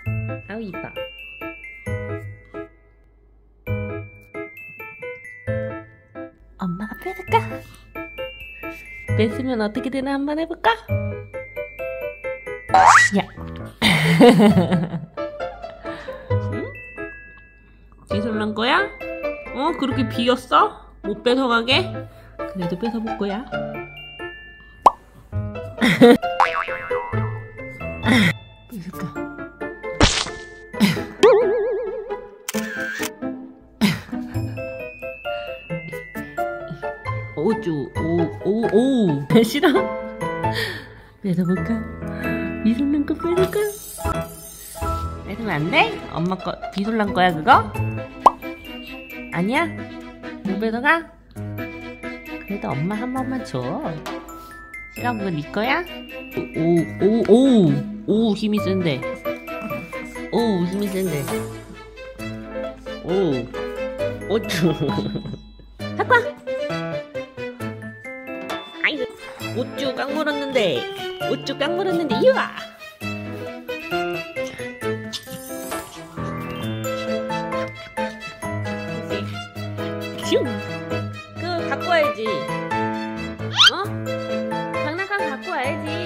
아우 이뻐. 엄마가 뺏을까? 뺏으면 어떻게 되나 한번 해볼까? 야. 응? 비설난 거야? 그렇게 비었어? 못 뺏어가게? 그래도 뺏어볼 거야. 뺏을까? 오쭈 오 싫어? 뺏어볼까? 비솔란 거 뺏을까? 뺏으면 안 돼? 엄마 거 비솔란 거야 그거? 아니야? 못 뺏어가? 그래도 엄마 한 번만 줘. 싫어? 그거 네 거야? 오 힘이 센데. 오 힘이 센데. 오 오쭈 갖고 와. 아이고 오쭈 깡 물었는데. 오쭈 깡 물었는데 이와. 슝 그거 갖고 와야지. 장난감 갖고 와야지.